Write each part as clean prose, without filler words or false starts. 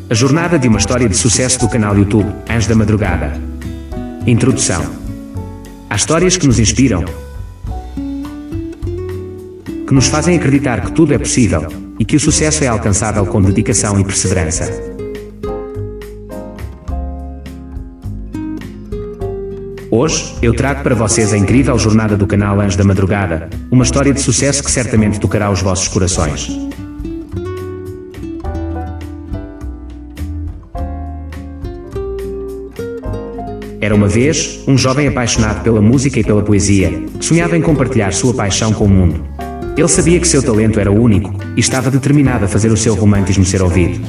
A jornada de uma história de sucesso do canal YouTube Anjos da Madrugada. Introdução. Há histórias que nos inspiram, que nos fazem acreditar que tudo é possível e que o sucesso é alcançável com dedicação e perseverança. Hoje, eu trago para vocês a incrível jornada do canal Anjos da Madrugada, uma história de sucesso que certamente tocará os vossos corações. Era uma vez, um jovem apaixonado pela música e pela poesia, que sonhava em compartilhar sua paixão com o mundo. Ele sabia que seu talento era único, e estava determinado a fazer o seu romantismo ser ouvido.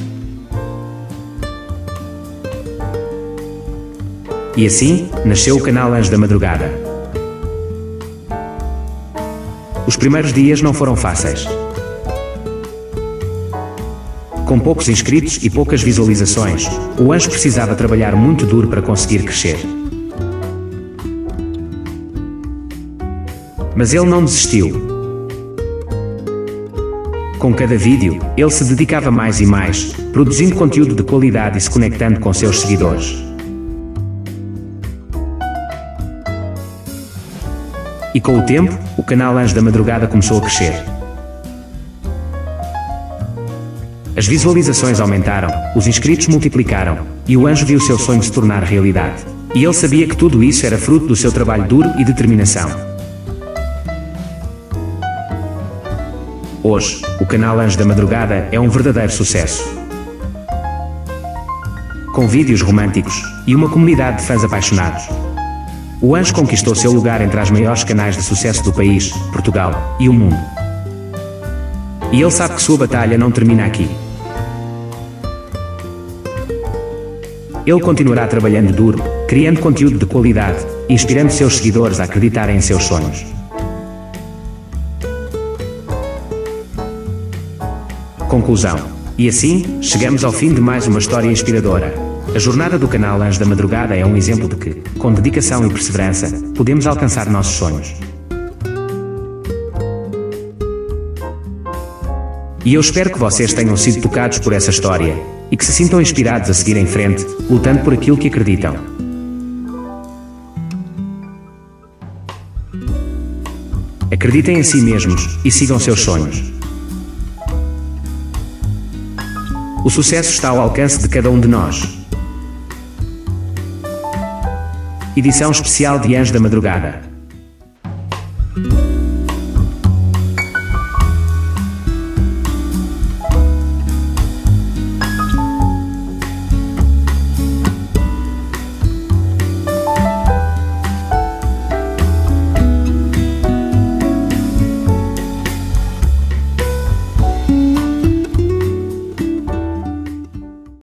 E assim, nasceu o canal Anjos da Madrugada. Os primeiros dias não foram fáceis. Com poucos inscritos e poucas visualizações, o Anjo precisava trabalhar muito duro para conseguir crescer. Mas ele não desistiu. Com cada vídeo, ele se dedicava mais e mais, produzindo conteúdo de qualidade e se conectando com seus seguidores. E com o tempo, o canal Anjos da Madrugada começou a crescer. As visualizações aumentaram, os inscritos multiplicaram, e o Anjo viu o seu sonho se tornar realidade. E ele sabia que tudo isso era fruto do seu trabalho duro e determinação. Hoje, o canal Anjos da Madrugada é um verdadeiro sucesso. Com vídeos românticos e uma comunidade de fãs apaixonados. O Anjo conquistou seu lugar entre os maiores canais de sucesso do país, Portugal e o mundo. E ele sabe que sua batalha não termina aqui. Ele continuará trabalhando duro, criando conteúdo de qualidade, inspirando seus seguidores a acreditarem em seus sonhos. Conclusão. E assim, chegamos ao fim de mais uma história inspiradora. A jornada do canal Anjos da Madrugada é um exemplo de que, com dedicação e perseverança, podemos alcançar nossos sonhos. E eu espero que vocês tenham sido tocados por essa história, e que se sintam inspirados a seguir em frente, lutando por aquilo que acreditam. Acreditem em si mesmos, e sigam seus sonhos. O sucesso está ao alcance de cada um de nós. Edição especial de Anjos da Madrugada.